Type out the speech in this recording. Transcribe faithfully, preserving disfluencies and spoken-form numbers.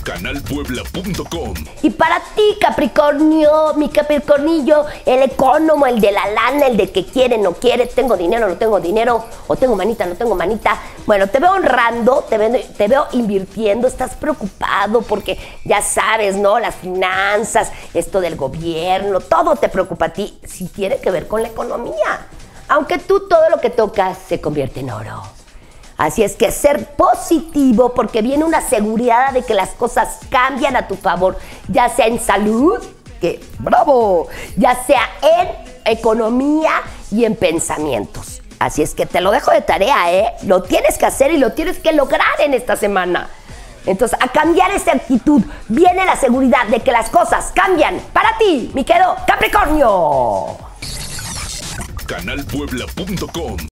canal puebla punto com. Y para ti, Capricornio, mi Capricornillo, el economo, el de la lana, el de que quiere, no quiere, tengo dinero, no tengo dinero, o tengo manita, no tengo manita. Bueno, te veo honrando, te veo, te veo invirtiendo, estás preocupado porque ya sabes, ¿no? Las finanzas, esto del gobierno, todo te preocupa a ti si tiene que ver con la economía. Aunque tú todo lo que tocas se convierte en oro. Así es que ser positivo porque viene una seguridad de que las cosas cambian a tu favor, ya sea en salud, que bravo, ya sea en economía y en pensamientos. Así es que te lo dejo de tarea, ¿eh? Lo tienes que hacer y lo tienes que lograr en esta semana. Entonces, a cambiar esa actitud, viene la seguridad de que las cosas cambian para ti, mi querido Capricornio. canal puebla punto com